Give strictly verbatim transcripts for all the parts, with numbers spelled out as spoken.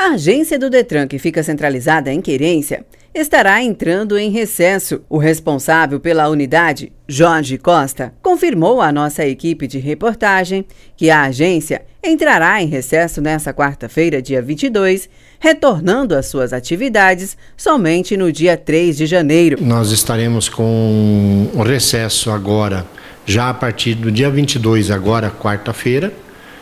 A agência do Detran, que fica centralizada em Querência, estará entrando em recesso. O responsável pela unidade, Jorge Costa, confirmou à nossa equipe de reportagem que a agência entrará em recesso nesta quarta-feira, dia vinte e dois, retornando às suas atividades somente no dia três de janeiro. Nós estaremos com o recesso agora, já a partir do dia vinte e dois, agora quarta-feira,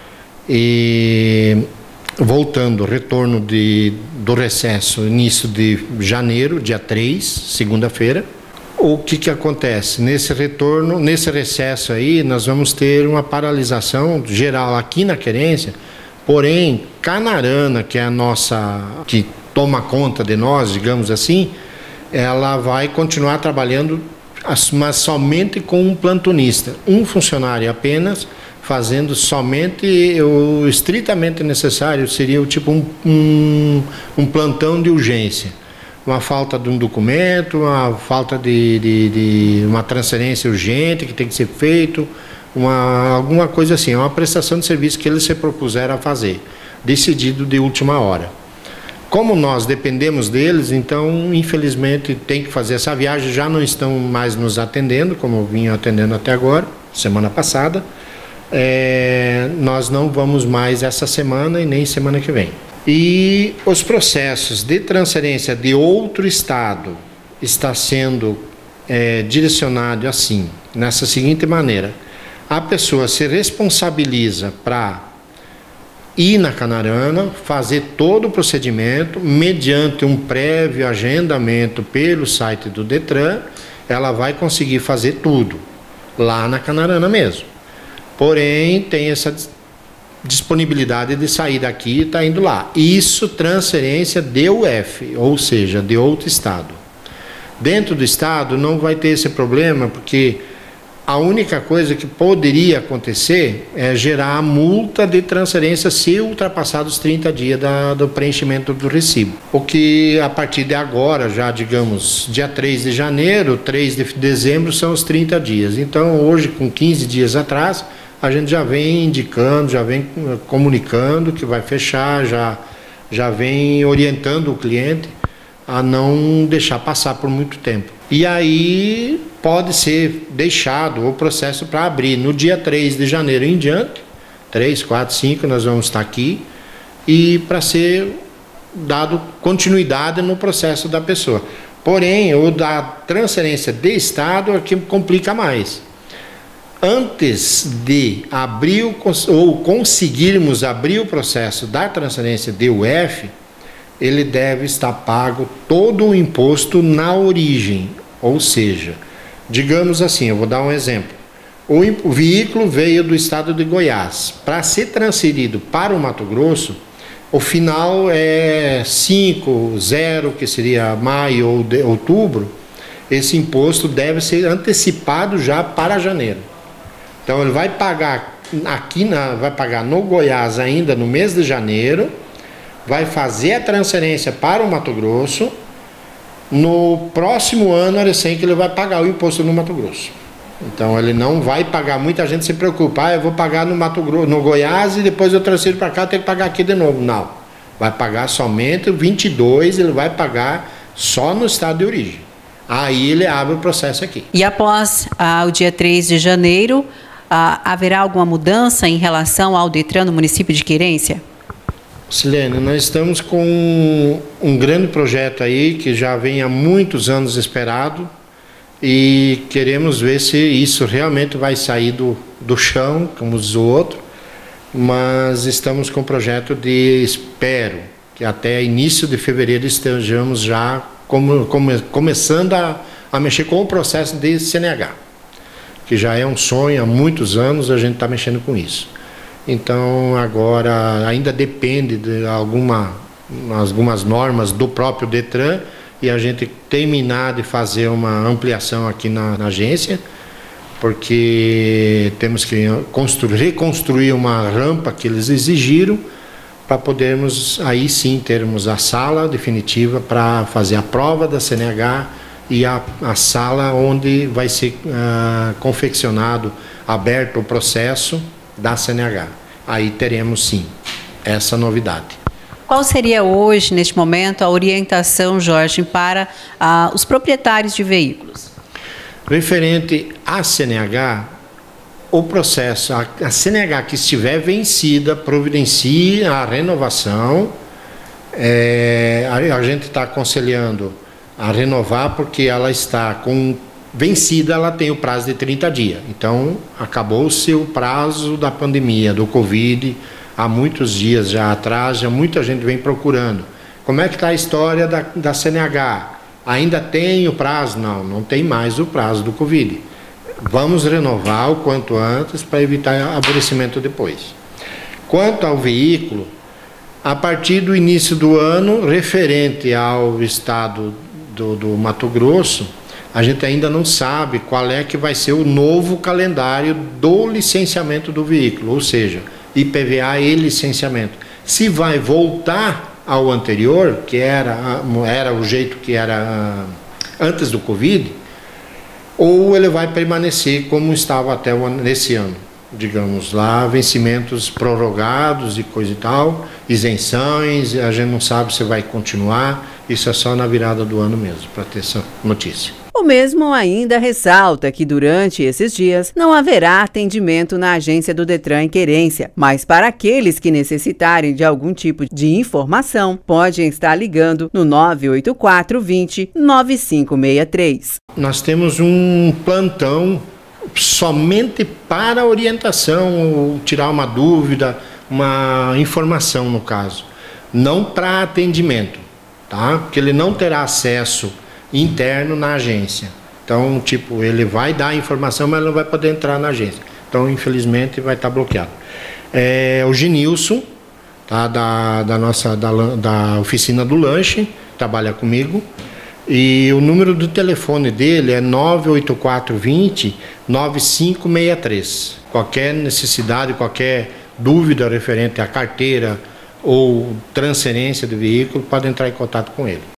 e voltando, retorno de, do recesso, início de janeiro, dia três, segunda-feira. O que que acontece? Nesse retorno, nesse recesso aí, nós vamos ter uma paralisação geral aqui na Querência, porém, Canarana, que é a nossa, que toma conta de nós, digamos assim, ela vai continuar trabalhando, mas somente com um plantonista, um funcionário apenas, fazendo somente o estritamente necessário, seria o tipo um, um, um plantão de urgência. Uma falta de um documento, uma falta de, de, de uma transferência urgente que tem que ser feito, uma, alguma coisa assim, uma prestação de serviço que eles se propuseram a fazer, decidido de última hora. Como nós dependemos deles, então, infelizmente, tem que fazer essa viagem, já não estão mais nos atendendo, como vinham atendendo até agora, semana passada. É, nós não vamos mais essa semana e nem semana que vem. E os processos de transferência de outro estado está sendo é, direcionado assim, nessa seguinte maneira: a pessoa se responsabiliza para ir na Canarana, fazer todo o procedimento, mediante um prévio agendamento pelo site do Detran, ela vai conseguir fazer tudo lá na Canarana mesmo. Porém, tem essa disponibilidade de sair daqui e estar indo lá. Isso, transferência de U F, ou seja, de outro estado. Dentro do estado não vai ter esse problema, porque a única coisa que poderia acontecer é gerar a multa de transferência se ultrapassar os trinta dias da, do preenchimento do recibo. O que a partir de agora, já digamos, dia três de janeiro, três de dezembro são os trinta dias. Então, hoje, com quinze dias atrás, a gente já vem indicando, já vem comunicando que vai fechar, já, já vem orientando o cliente a não deixar passar por muito tempo. E aí pode ser deixado o processo para abrir no dia três de janeiro em diante, três, quatro, cinco, nós vamos estar aqui, e para ser dado continuidade no processo da pessoa. Porém, o da transferência de estado é que complica mais. Antes de abrir o, ou conseguirmos abrir o processo da transferência de U F, ele deve estar pago todo o imposto na origem. Ou seja, digamos assim, eu vou dar um exemplo. O, o veículo veio do estado de Goiás. Para ser transferido para o Mato Grosso, o final é cinco, zero, que seria maio ou de, outubro. Esse imposto deve ser antecipado já para janeiro. Então ele vai pagar aqui, na, vai pagar no Goiás ainda no mês de janeiro, vai fazer a transferência para o Mato Grosso, no próximo ano é recém que ele vai pagar o imposto no Mato Grosso. Então ele não vai pagar, muita gente se preocupa, ah, eu vou pagar no Mato Grosso, no Goiás e depois eu transfiro para cá, eu tenho que pagar aqui de novo. Não, vai pagar somente o vinte e dois, ele vai pagar só no estado de origem. Aí ele abre o processo aqui. E após ah, o dia três de janeiro, ah, haverá alguma mudança em relação ao Detran no município de Querência? Silene, nós estamos com um grande projeto aí que já vem há muitos anos esperado e queremos ver se isso realmente vai sair do, do chão, como diz o outro, mas estamos com um projeto de, espero, que até início de fevereiro estejamos já como, come, começando a, a mexer com o processo de C N H, que já é um sonho há muitos anos, a gente está mexendo com isso. Então agora ainda depende de alguma, algumas normas do próprio Detran e a gente terminar de fazer uma ampliação aqui na, na agência, porque temos que construir, reconstruir uma rampa que eles exigiram para podermos aí sim termos a sala definitiva para fazer a prova da C N H e a, a sala onde vai ser uh, confeccionado, aberto o processo da C N H. Aí teremos sim essa novidade. Qual seria hoje, neste momento, a orientação, Jorge, para ah, os proprietários de veículos? Referente à C N H, o processo, a, a C N H que estiver vencida, providencie a renovação. É, a, a gente está aconselhando a renovar porque ela está com vencida, ela tem o prazo de trinta dias. Então, acabou-se o prazo da pandemia, do Covid, há muitos dias já atrás, já muita gente vem procurando. Como é que está a história da, da C N H? Ainda tem o prazo? Não, não tem mais o prazo do Covid. Vamos renovar o quanto antes para evitar aborrecimento depois. Quanto ao veículo, a partir do início do ano, referente ao estado do, do Mato Grosso, a gente ainda não sabe qual é que vai ser o novo calendário do licenciamento do veículo, ou seja, I P V A e licenciamento. Se vai voltar ao anterior, que era, era o jeito que era antes do Covid, ou ele vai permanecer como estava até nesse ano. Digamos lá, vencimentos prorrogados e coisa e tal, isenções, a gente não sabe se vai continuar, isso é só na virada do ano mesmo, para ter essa notícia. O mesmo ainda ressalta que durante esses dias não haverá atendimento na agência do Detran em Querência, mas para aqueles que necessitarem de algum tipo de informação, podem estar ligando no nove oito quatro, vinte, nove cinco seis três. Nós temos um plantão somente para orientação, ou tirar uma dúvida, uma informação no caso, não para atendimento, tá? Porque ele não terá acesso interno na agência. Então, tipo, ele vai dar a informação, mas não vai poder entrar na agência. Então, infelizmente, vai estar bloqueado. É, o Genilson, tá, da, da nossa da, da oficina do lanche, trabalha comigo. E o número do telefone dele é nove oito quatro, vinte, nove cinco seis três. Qualquer necessidade, qualquer dúvida referente à carteira ou transferência do veículo, pode entrar em contato com ele.